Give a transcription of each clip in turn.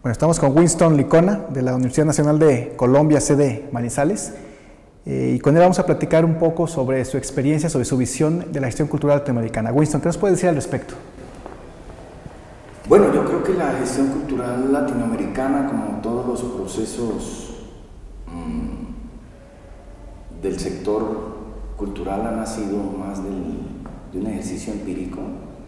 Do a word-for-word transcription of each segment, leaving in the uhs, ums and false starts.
Bueno, estamos con Winston Licona, de la Universidad Nacional de Colombia, sede Manizales, eh, y con él vamos a platicar un poco sobre su experiencia, sobre su visión de la gestión cultural latinoamericana. Winston, ¿qué nos puede decir al respecto? Bueno, yo creo que la gestión cultural latinoamericana, como todos los procesos mmm, del sector cultural, ha nacido más del, de un ejercicio empírico.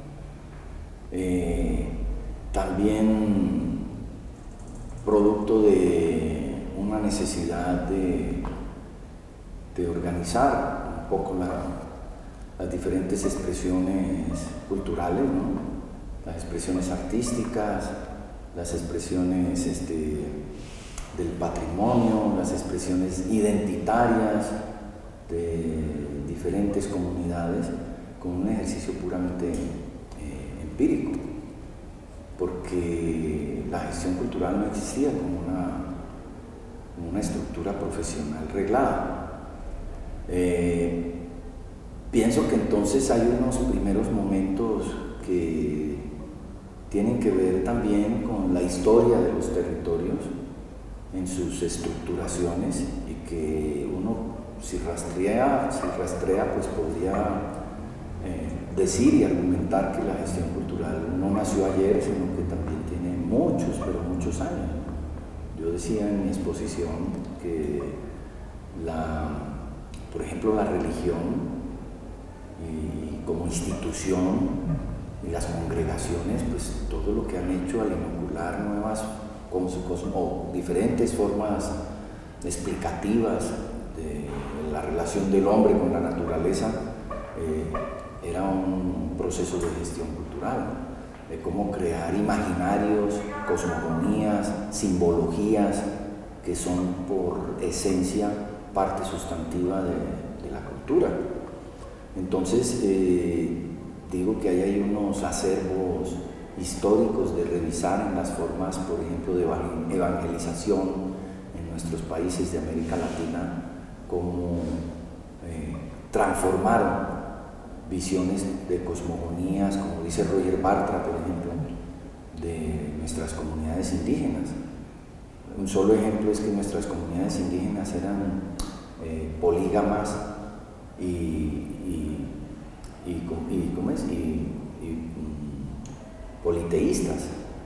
Eh, también producto de una necesidad de, de organizar un poco la, las diferentes expresiones culturales, ¿no? Las expresiones artísticas, las expresiones este, del patrimonio, las expresiones identitarias de diferentes comunidades, con un ejercicio puramente eh, empírico, porque la gestión cultural no existía como una, como una estructura profesional reglada. Eh, pienso que entonces hay unos primeros momentos que tienen que ver también con la historia de los territorios en sus estructuraciones, y que uno, si rastrea, si rastrea pues podría eh, decir y argumentar que la gestión cultural no nació ayer, sino que también tiene muchos, pero muchos años. Yo decía en mi exposición que, la, por ejemplo, la religión y como institución y las congregaciones, pues todo lo que han hecho al inocular nuevas o diferentes formas explicativas de la relación del hombre con la naturaleza, eh, era un proceso de gestión cultural, de cómo crear imaginarios, cosmogonías, simbologías que son por esencia parte sustantiva de, de la cultura. Entonces, eh, digo que ahí hay unos acervos históricos de revisar en las formas, por ejemplo, de evangelización en nuestros países de América Latina, cómo eh, transformaron visiones de cosmogonías, como dice Roger Bartra, por ejemplo, de nuestras comunidades indígenas. Un solo ejemplo es que nuestras comunidades indígenas eran eh, polígamas y, y Y, y, ¿cómo es? y, y um, politeístas,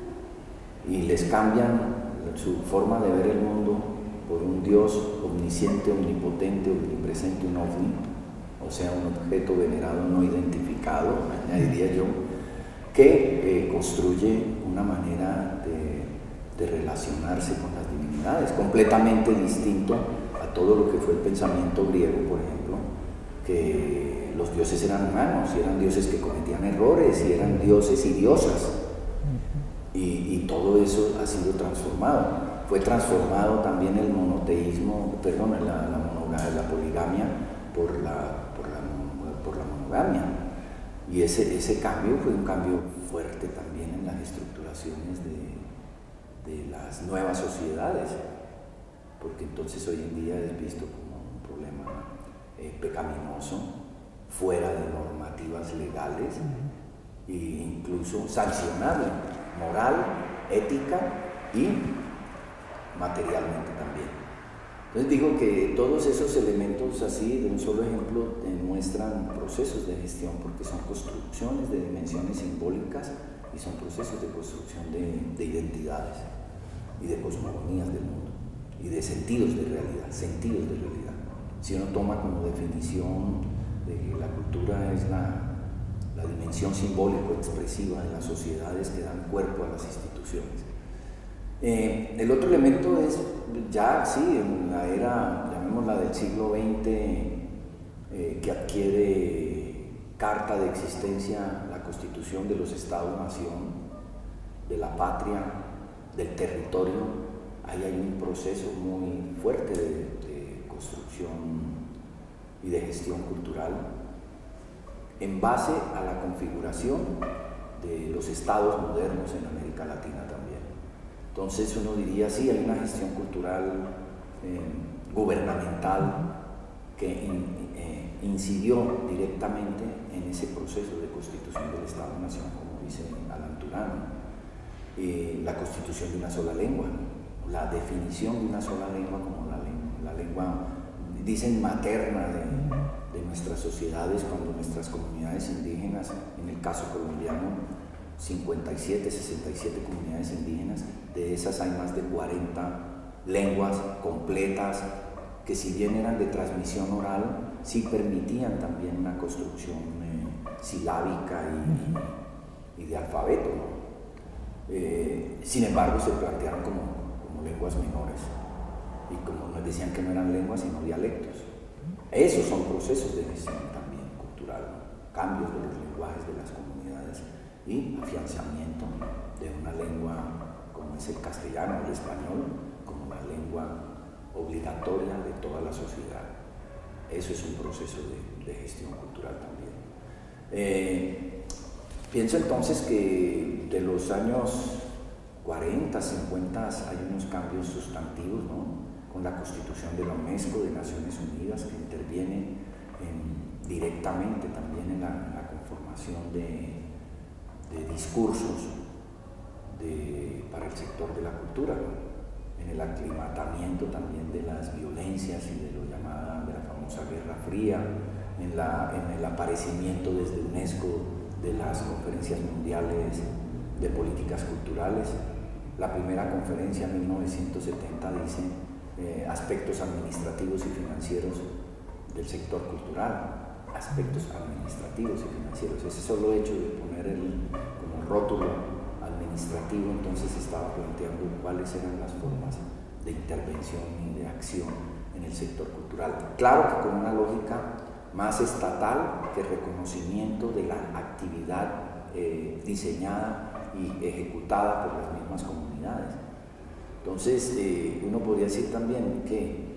y les cambian su forma de ver el mundo por un Dios omnisciente, omnipotente, omnipresente, un ovni, o sea, un objeto venerado no identificado, añadiría yo, que eh, construye una manera de, de relacionarse con las divinidades, completamente distinto a todo lo que fue el pensamiento griego, por ejemplo, que los dioses eran humanos, y eran dioses que cometían errores, y eran dioses y diosas, y, y todo eso ha sido transformado. Fue transformado también el monoteísmo, perdón, la, la, monogamia, la poligamia por la, por, la, por la monogamia, y ese, ese cambio fue un cambio fuerte también en las estructuraciones de, de las nuevas sociedades, porque entonces hoy en día es visto como un problema eh, pecaminoso, fuera de normativas legales, e incluso sancionable, moral, ética y materialmente también. Entonces digo que todos esos elementos así, de un solo ejemplo, demuestran procesos de gestión, porque son construcciones de dimensiones simbólicas y son procesos de construcción de, de identidades y de cosmogonías del mundo y de sentidos de realidad, sentidos de realidad. Si uno toma como definición de que la cultura es la, la dimensión simbólico-expresiva de las sociedades que dan cuerpo a las instituciones. Eh, el otro elemento es ya, sí, en la era, llamémosla del siglo veinte, eh, que adquiere carta de existencia la constitución de los Estados-Nación, de la patria, del territorio. Ahí hay un proceso muy fuerte de, de construcción y de gestión cultural en base a la configuración de los estados modernos en América Latina también. Entonces uno diría, sí, hay una gestión cultural eh, gubernamental que in, eh, incidió directamente en ese proceso de constitución del Estado-Nación, como dice Alan Turano. eh, la constitución de una sola lengua, la definición de una sola lengua como la lengua, la lengua dicen materna de, de nuestras sociedades, cuando nuestras comunidades indígenas, en el caso colombiano, cincuenta y siete, sesenta y siete comunidades indígenas, de esas hay más de cuarenta lenguas completas que, si bien eran de transmisión oral, sí permitían también una construcción eh, silábica y, y de alfabeto, ¿no? Eh, sin embargo, se plantearon como, como lenguas menores y como nos decían que no eran lenguas sino dialectos. Esos son procesos de gestión también cultural, ¿no? Cambios de los lenguajes de las comunidades y afianzamiento de una lengua como es el castellano o el español como la lengua obligatoria de toda la sociedad. Eso es un proceso de, de gestión cultural también. Eh, pienso entonces que de los años cuarenta, cincuenta hay unos cambios sustantivos, ¿no? Con la constitución de la UNESCO de Naciones Unidas, que interviene en, directamente también en la, en la conformación de de discursos de, para el sector de la cultura, ¿no? En el aclimatamiento también de las violencias y de lo llamada, de la famosa Guerra Fría, en, la, en el aparecimiento desde UNESCO de las conferencias mundiales de políticas culturales. La primera conferencia en mil novecientos setenta dice eh, aspectos administrativos y financieros del sector cultural. Aspectos administrativos y financieros. Ese solo hecho de poner el como rótulo administrativo, entonces estaba planteando cuáles eran las formas de intervención y de acción en el sector cultural. Claro que con una lógica más estatal que reconocimiento de la actividad eh, diseñada y ejecutada por las mismas comunidades. Entonces, eh, uno podría decir también que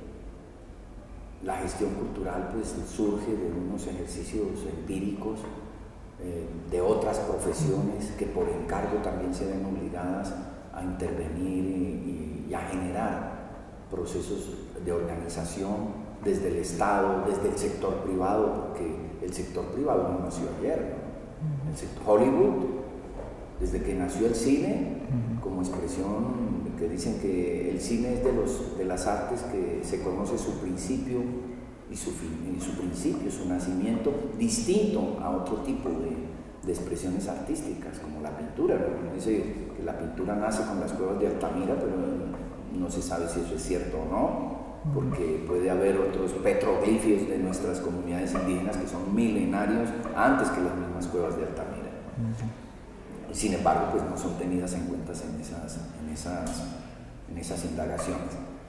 la gestión cultural pues surge de unos ejercicios empíricos eh, de otras profesiones que por encargo también se ven obligadas a intervenir y, y a generar procesos de organización desde el Estado, desde el sector privado, porque el sector privado no nació ayer, ¿no? El sector Hollywood, desde que nació el cine, como expresión que dicen que el cine es de, los, de las artes que se conoce su principio y su, fin, y su principio, su nacimiento, distinto a otro tipo de, de expresiones artísticas, como la pintura, ¿no? Dice que la pintura nace con las cuevas de Altamira, pero no se sabe si eso es cierto o no, porque puede haber otros petroglifos de nuestras comunidades indígenas que son milenarios antes que las mismas cuevas de Altamira. Sin embargo, pues no son tenidas en cuenta en esas, en esas, en esas indagaciones.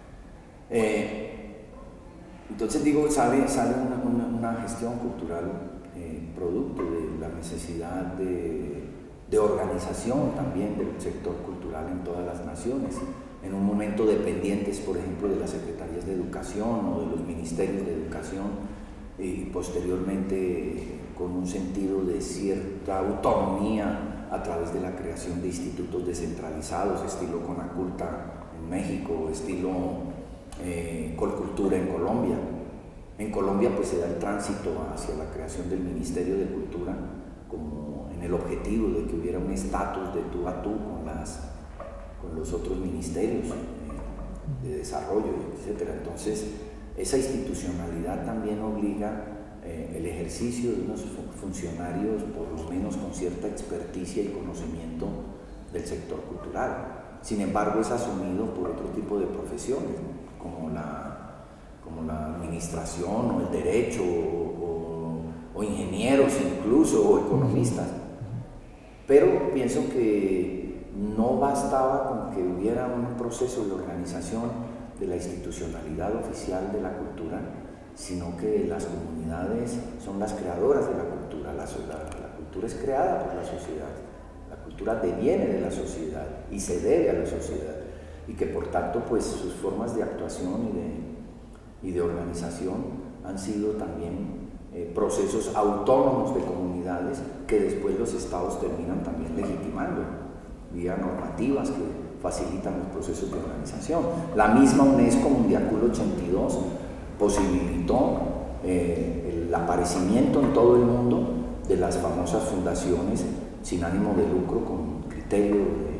Eh, entonces digo, sale, sale una, una, una gestión cultural eh, producto de la necesidad de, de organización también del sector cultural en todas las naciones. En un momento dependientes, por ejemplo, de las secretarías de educación o de los ministerios de educación, y posteriormente con un sentido de cierta autonomía a través de la creación de institutos descentralizados, estilo Conaculta en México, estilo eh, Colcultura en Colombia. En Colombia pues se da el tránsito hacia la creación del Ministerio de Cultura como en el objetivo de que hubiera un estatus de tú a tú con, las, con los otros ministerios eh, de desarrollo, etcétera. Entonces, esa institucionalidad también obliga eh, el ejercicio de unos funcionarios, por lo menos con cierta experticia y conocimiento del sector cultural. Sin embargo, es asumido por otro tipo de profesiones, como la, como la administración o el derecho o, o, o ingenieros incluso, o economistas. Pero pienso que no bastaba con que hubiera un proceso de organización de la institucionalidad oficial de la cultura, sino que las comunidades son las creadoras de la cultura. La, la, la cultura es creada por la sociedad, la cultura deviene de la sociedad y se debe a la sociedad, y que por tanto pues sus formas de actuación y de, y de organización han sido también eh, procesos autónomos de comunidades que después los estados terminan también legitimando vía normativas que facilitan los procesos de organización. La misma UNESCO Mundiacul ochenta y dos posibilitó eh, el aparecimiento en todo el mundo de las famosas fundaciones sin ánimo de lucro con criterio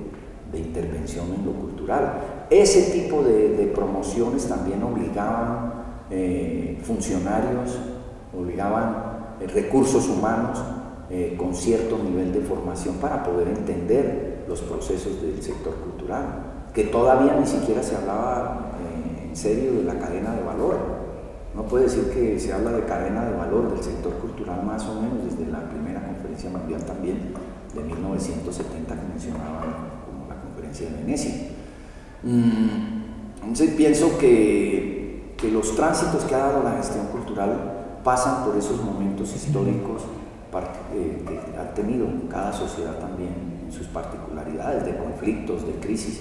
de intervención en lo cultural. Ese tipo de, de promociones también obligaban eh, funcionarios, obligaban eh, recursos humanos eh, con cierto nivel de formación para poder entender los procesos del sector cultural, que todavía ni siquiera se hablaba eh, en serio de la cadena de valor. No puede decir que se habla de cadena de valor del sector cultural más o menos desde la primera conferencia mundial también de mil novecientos setenta que mencionaba como la conferencia de Venecia. Entonces pienso que, que los tránsitos que ha dado la gestión cultural pasan por esos momentos históricos que ha tenido cada sociedad también en sus particularidades, de conflictos, de crisis.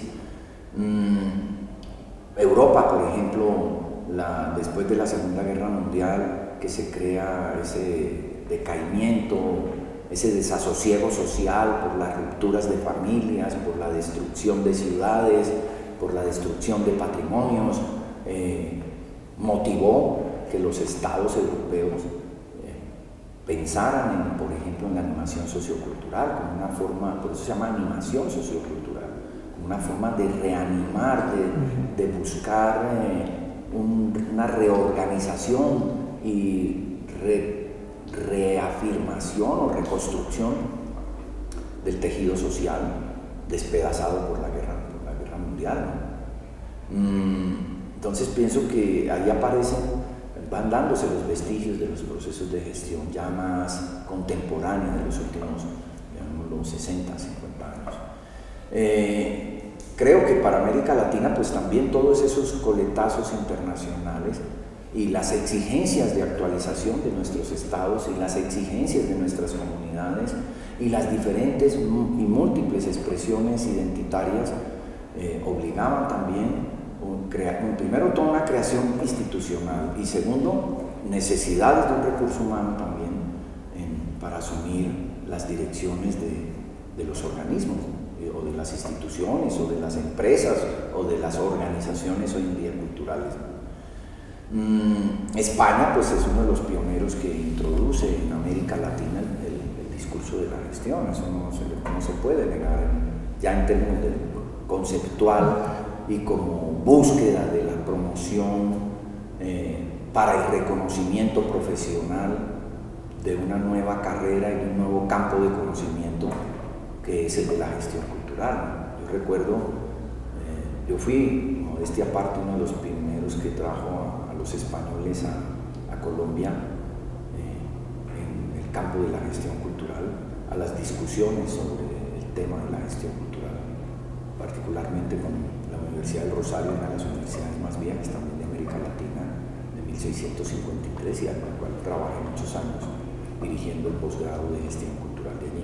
Europa, por ejemplo, La, después de la Segunda Guerra Mundial, que se crea ese decaimiento, ese desasosiego social por las rupturas de familias, por la destrucción de ciudades, por la destrucción de patrimonios, eh, motivó que los estados europeos eh, pensaran, en, por ejemplo, en la animación sociocultural, como una forma, por eso se llama animación sociocultural, como una forma de reanimar, de, de buscar eh, Un, una reorganización y re, reafirmación o reconstrucción del tejido social despedazado por la guerra, por la guerra mundial, ¿no? Mm, entonces pienso que ahí aparecen, van dándose los vestigios de los procesos de gestión ya más contemporáneos de los últimos, digamos, los sesenta, cincuenta años. Eh, Creo que para América Latina, pues también todos esos coletazos internacionales y las exigencias de actualización de nuestros estados y las exigencias de nuestras comunidades y las diferentes y múltiples expresiones identitarias eh, obligaban también, un, un, primero, toda una creación institucional y segundo, necesidades de un recurso humano también en, para asumir las direcciones de, de los organismos, o de las instituciones, o de las empresas, o de las organizaciones hoy en día culturales. Mm, España, pues, es uno de los pioneros que introduce en América Latina el, el, el discurso de la gestión, eso no se, no se puede negar, ya en términos de conceptual y como búsqueda de la promoción eh, para el reconocimiento profesional de una nueva carrera y un nuevo campo de conocimiento, que es el de la gestión cultural. Yo recuerdo, eh, yo fui, modestia aparte, uno de los primeros que trajo a, a los españoles a, a Colombia eh, en el campo de la gestión cultural, a las discusiones sobre el tema de la gestión cultural, particularmente con la Universidad del Rosario, una de las universidades más viejas también de América Latina, de mil seiscientos cincuenta y tres, y al cual trabajé muchos años dirigiendo el posgrado de gestión cultural de allí.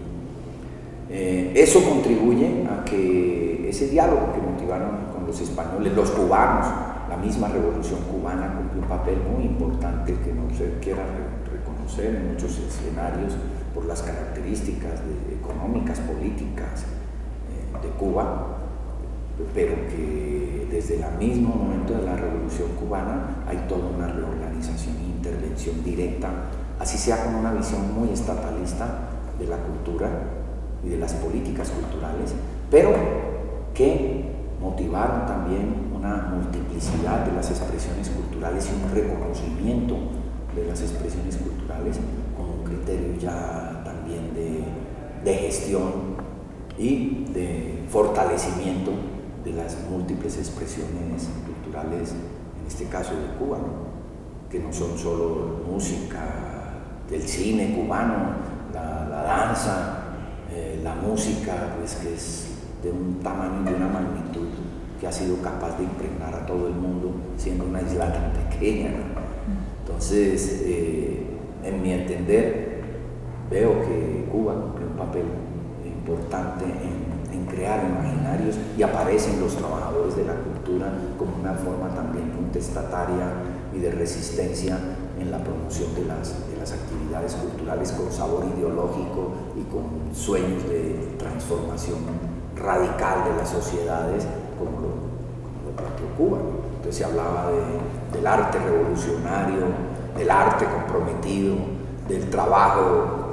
Eh, eso contribuye a que ese diálogo que motivaron con los españoles, los cubanos, la misma revolución cubana cumple un papel muy importante que no se quiera re reconocer en muchos escenarios por las características de, económicas, políticas eh, de Cuba, pero que desde el mismo momento de la revolución cubana hay toda una reorganización e intervención directa, así sea con una visión muy estatalista de la cultura y de las políticas culturales, pero que motivaron también una multiplicidad de las expresiones culturales y un reconocimiento de las expresiones culturales con un criterio ya también de, de gestión y de fortalecimiento de las múltiples expresiones culturales, en este caso de Cuba, ¿no? Que no son solo música, del cine cubano, la, la danza, Eh, la música, pues, que es de un tamaño y de una magnitud que ha sido capaz de impregnar a todo el mundo siendo una isla tan pequeña, ¿no? Entonces, eh, en mi entender, veo que Cuba cumple un papel importante en, en crear imaginarios y aparecen los trabajadores de la cultura como una forma también contestataria y de resistencia en la promoción de las, de las actividades culturales con sabor ideológico y con sueños de transformación radical de las sociedades, como lo, como lo planteó Cuba. Entonces se hablaba de, del arte revolucionario, del arte comprometido, del trabajo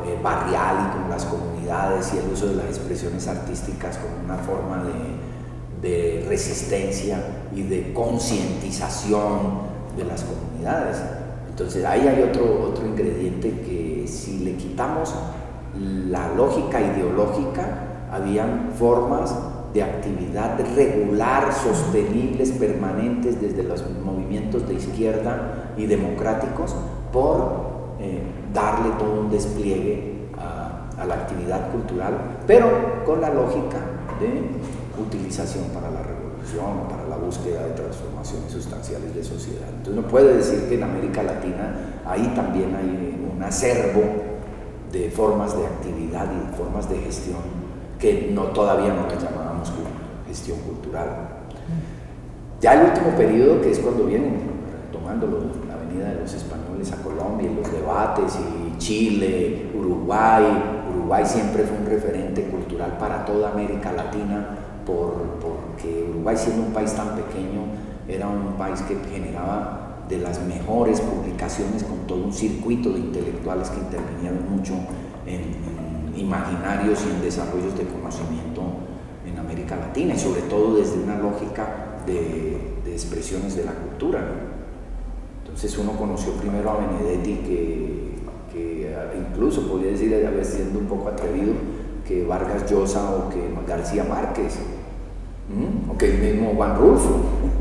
eh, barrial y con las comunidades, y el uso de las expresiones artísticas como una forma de, de resistencia y de concientización de las comunidades. Entonces ahí hay otro, otro ingrediente que si le quitamos la lógica ideológica, habían formas de actividad regular, sostenibles, permanentes desde los movimientos de izquierda y democráticos por eh, darle todo un despliegue a, a la actividad cultural, pero con la lógica de utilización para la revolución, para la búsqueda de transformaciones sustanciales de sociedad. Entonces uno puede decir que en América Latina ahí también hay un acervo de formas de actividad y de formas de gestión que no, todavía no las llamábamos gestión cultural. Ya el último periodo, que es cuando vienen tomando la venida de los españoles a Colombia, y los debates, y Chile, Uruguay, Uruguay siempre fue un referente cultural para toda América Latina, por, porque Uruguay, siendo un país tan pequeño, era un país que generaba de las mejores publicaciones, con todo un circuito de intelectuales que intervinieron mucho en, en imaginarios y en desarrollos de conocimiento en América Latina, y sobre todo desde una lógica de, de expresiones de la cultura. Entonces uno conoció primero a Benedetti, que, que incluso podría decir, a veces siendo un poco atrevido, que Vargas Llosa o que García Márquez, ¿m? o que el mismo Juan Rulfo,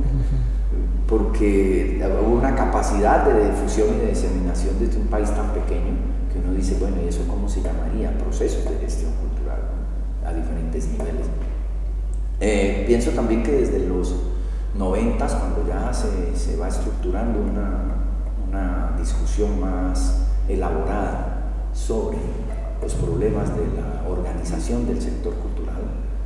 porque hubo una capacidad de difusión y de diseminación desde un país tan pequeño que uno dice, bueno, ¿y eso cómo se llamaría? Procesos de gestión cultural, ¿no? A diferentes niveles. Eh, pienso también que desde los noventas, cuando ya se, se va estructurando una, una discusión más elaborada sobre los problemas de la organización del sector cultural,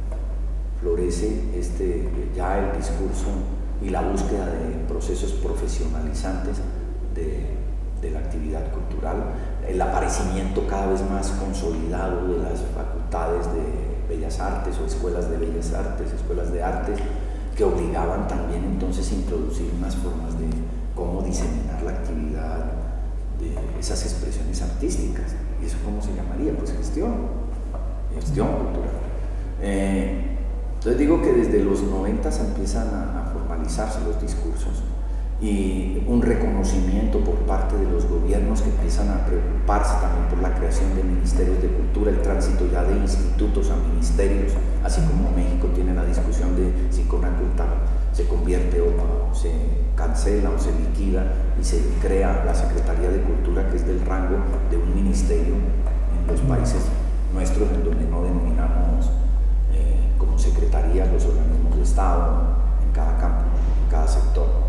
florece este, ya el discurso y la búsqueda de procesos profesionalizantes de, de la actividad cultural, el aparecimiento cada vez más consolidado de las facultades de Bellas Artes o escuelas de Bellas Artes, escuelas de artes, que obligaban también entonces a introducir unas formas de cómo diseminar la actividad de esas expresiones artísticas. ¿Y eso cómo se llamaría? Pues gestión, gestión cultural. Eh, entonces digo que desde los noventas empiezan a, a formalizarse los discursos y un reconocimiento por parte de los gobiernos que empiezan a preocuparse también por la creación de ministerios de cultura, el tránsito ya de institutos a ministerios, así como México tiene la discusión de si Conaculta se convierte o se cancela o se liquida y se crea la Secretaría de Cultura, que es del rango de un ministerio en los países nuestros, en donde no denominamos eh, como secretarías los organismos de Estado en cada campo, en cada sector.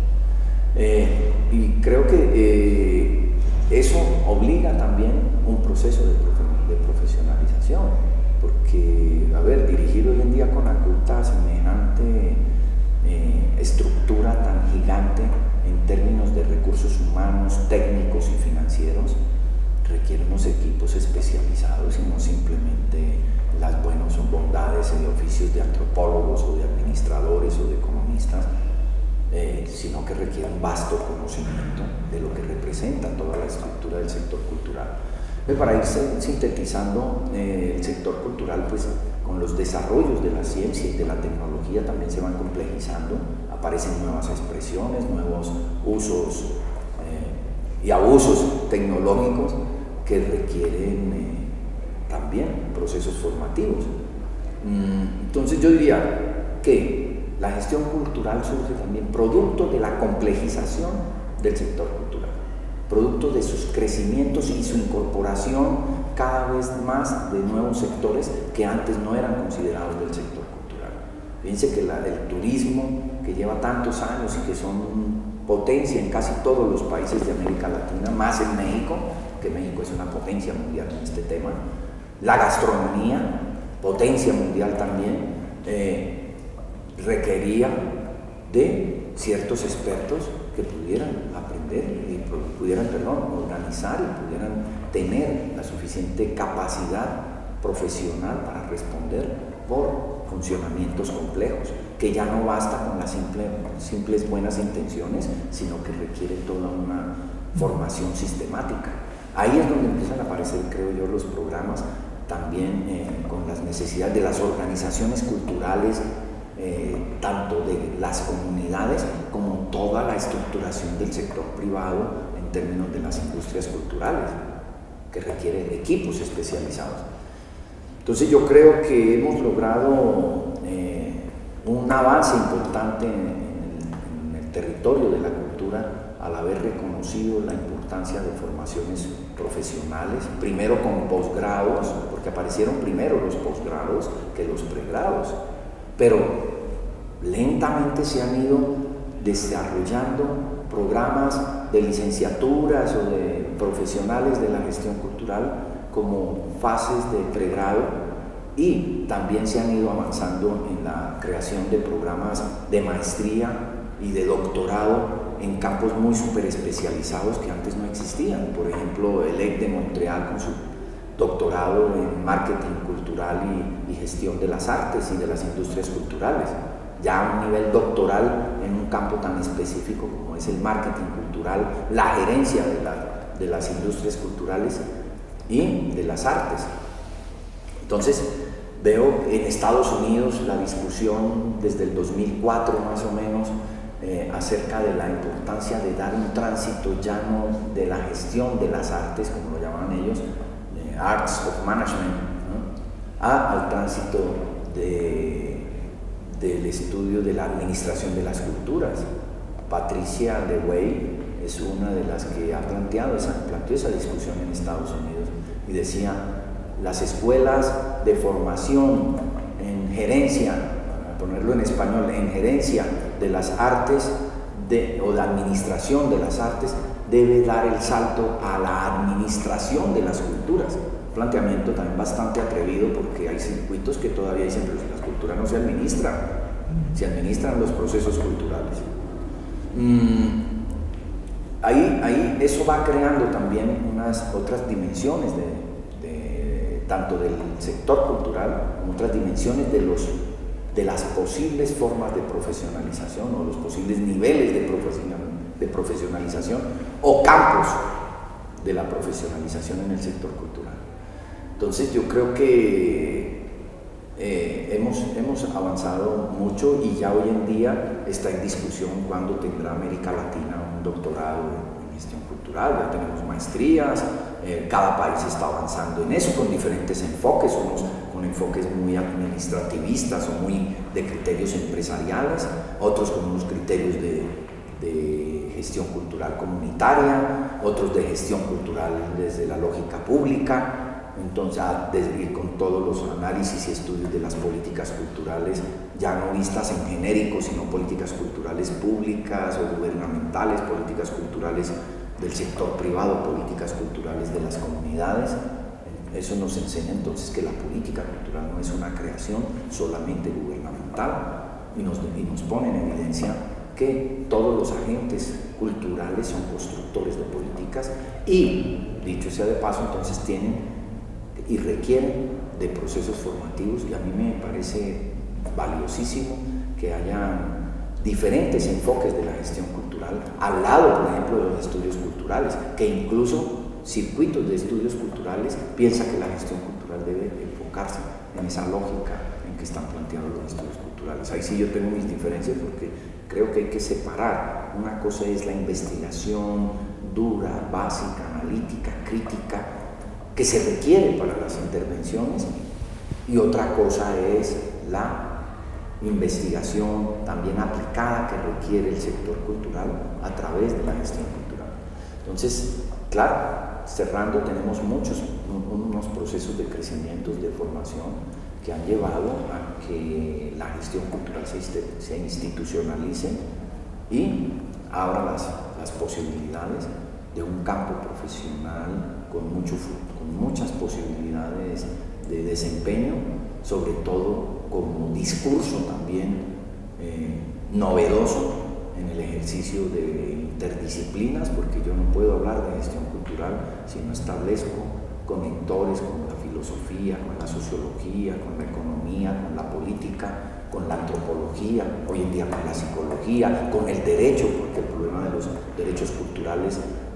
Eh, y creo que eh, eso obliga también un proceso de, profe de profesionalización, porque, a ver, dirigir hoy en día Conaculta a semejante eh, estructura tan gigante en términos de recursos humanos, técnicos y financieros, requiere unos equipos especializados y no simplemente las buenas bondades de oficios de antropólogos o de administradores o de economistas, Eh, sino que requiere un vasto conocimiento de lo que representa toda la estructura del sector cultural. Pues para ir sintetizando, eh, el sector cultural, pues con los desarrollos de la ciencia y de la tecnología también se van complejizando, aparecen nuevas expresiones, nuevos usos eh, y abusos tecnológicos que requieren eh, también procesos formativos. Mm, entonces yo diría que la gestión cultural surge también producto de la complejización del sector cultural, producto de sus crecimientos y su incorporación cada vez más de nuevos sectores que antes no eran considerados del sector cultural. Fíjense que la, el turismo, que lleva tantos años y que son potencia en casi todos los países de América Latina, más en México, que México es una potencia mundial en este tema, la gastronomía, potencia mundial también, eh, requería de ciertos expertos que pudieran aprender y pudieran, perdón, organizar y pudieran tener la suficiente capacidad profesional para responder por funcionamientos complejos, que ya no basta con las simple, simples buenas intenciones, sino que requiere toda una formación sistemática. Ahí es donde empiezan a aparecer, creo yo, los programas, también eh, con las necesidades de las organizaciones culturales, eh, tanto de las comunidades como toda la estructuración del sector privado en términos de las industrias culturales, que requieren equipos especializados. Entonces yo creo que hemos logrado eh, un avance importante en, en, el, en el territorio de la cultura al haber reconocido la importancia de formaciones profesionales, primero con posgrados, porque aparecieron primero los posgrados que los pregrados, pero lentamente se han ido desarrollando programas de licenciaturas o de profesionales de la gestión cultural como fases de pregrado, y también se han ido avanzando en la creación de programas de maestría y de doctorado en campos muy súper especializados que antes no existían. Por ejemplo, el E C de Montreal con su doctorado en marketing cultural y, y gestión de las artes y de las industrias culturales, ya a un nivel doctoral en un campo tan específico como es el marketing cultural, la gerencia de, la, de las industrias culturales y de las artes. Entonces, veo en Estados Unidos la discusión desde el dos mil cuatro más o menos eh, acerca de la importancia de dar un tránsito ya no de la gestión de las artes, como lo llaman ellos, eh, Arts of Management, ¿no?, a, al tránsito de, del estudio de la administración de las culturas. Patricia DeWay es una de las que ha planteado esa, planteó esa discusión en Estados Unidos y decía: las escuelas de formación en gerencia, para ponerlo en español, en gerencia de las artes de, o de administración de las artes, debe dar el salto a la administración de las culturas. Un planteamiento también bastante atrevido, porque hay circuitos que todavía dicen que la cultura no se administra, se administran los procesos culturales. Mm, ahí, ahí eso va creando también unas otras dimensiones de tanto del sector cultural como otras dimensiones de, los, de las posibles formas de profesionalización o los posibles niveles de, profesional, de profesionalización o campos de la profesionalización en el sector cultural. Entonces yo creo que eh, hemos, hemos avanzado mucho, y ya hoy en día está en discusión cuándo tendrá América Latina un doctorado en gestión cultural. Ya tenemos maestrías. Eh, cada país está avanzando en eso con diferentes enfoques, unos con enfoques muy administrativistas o muy de criterios empresariales, otros con unos criterios de, de gestión cultural comunitaria, otros de gestión cultural desde la lógica pública. Entonces, desde ir con todos los análisis y estudios de las políticas culturales, ya no vistas en genérico, sino políticas culturales públicas o gubernamentales, políticas culturales del sector privado, políticas culturales de las comunidades. Eso nos enseña entonces que la política cultural no es una creación solamente gubernamental, y nos, y nos pone en evidencia que todos los agentes culturales son constructores de políticas y, dicho sea de paso, entonces tienen y requieren de procesos formativos, y a mí me parece valiosísimo que haya diferentes enfoques de la gestión cultural al lado, por ejemplo, de los estudios culturales, que incluso circuitos de estudios culturales piensan que la gestión cultural debe enfocarse en esa lógica en que están planteados los estudios culturales. Ahí sí yo tengo mis diferencias, porque creo que hay que separar. Una cosa es la investigación dura, básica, analítica, crítica, que se requiere para las intervenciones, y otra cosa es la investigación también aplicada que requiere el sector cultural a través de la gestión cultural. Entonces, claro, cerrando, tenemos muchos, unos procesos de crecimiento, de formación, que han llevado a que la gestión cultural se, se institucionalice y abra las, las posibilidades de un campo profesional con, mucho, con muchas posibilidades de desempeño, sobre todo como discurso también eh, novedoso en el ejercicio de interdisciplinas, porque yo no puedo hablar de gestión cultural si no establezco conectores con la filosofía, con la sociología, con la economía, con la política, con la antropología, hoy en día con la psicología, con el derecho, porque el problema de los derechos culturales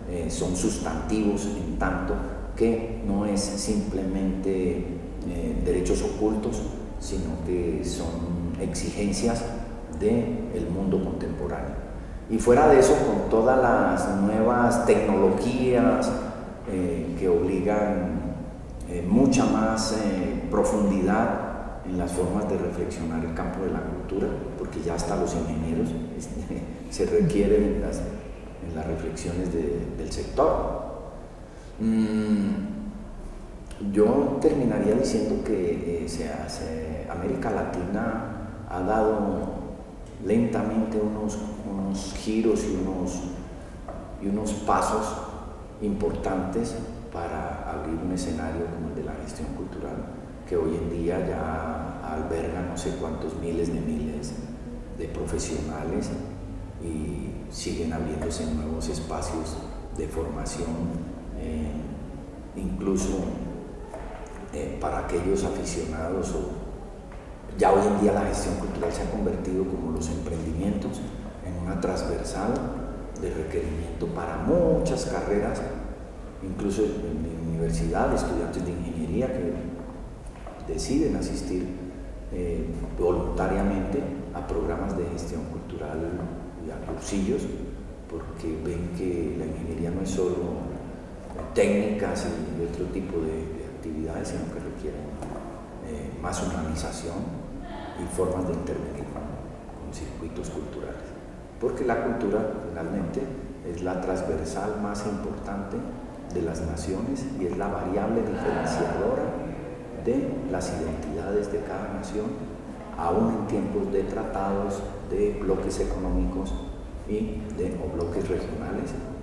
eh, son sustantivos en tanto que no es simplemente eh, derechos ocultos, sino que son exigencias del mundo contemporáneo. Y fuera de eso, con todas las nuevas tecnologías eh, que obligan eh, mucha más eh, profundidad en las formas de reflexionar el campo de la cultura, porque ya hasta los ingenieros este, se requieren en las, en las reflexiones de, del sector. Mm, yo terminaría diciendo que eh, se hace, América Latina ha dado lentamente unos, unos giros y unos, y unos pasos importantes para abrir un escenario como el de la gestión cultural, que hoy en día ya alberga no sé cuántos miles de miles de profesionales y siguen abriéndose nuevos espacios de formación, eh, incluso eh, para aquellos aficionados. O, ya hoy en día la gestión cultural se ha convertido, como los emprendimientos, en una transversal de requerimiento para muchas carreras, incluso en mi universidad, estudiantes de ingeniería que deciden asistir eh, voluntariamente a programas de gestión cultural y a cursillos, porque ven que la ingeniería no es solo técnicas y otro tipo de, de actividades, sino que requieren eh, más humanización y formas de intervenir con, con circuitos culturales, porque la cultura finalmente es la transversal más importante de las naciones y es la variable diferenciadora de las identidades de cada nación, aún en tiempos de tratados, de bloques económicos y de o bloques regionales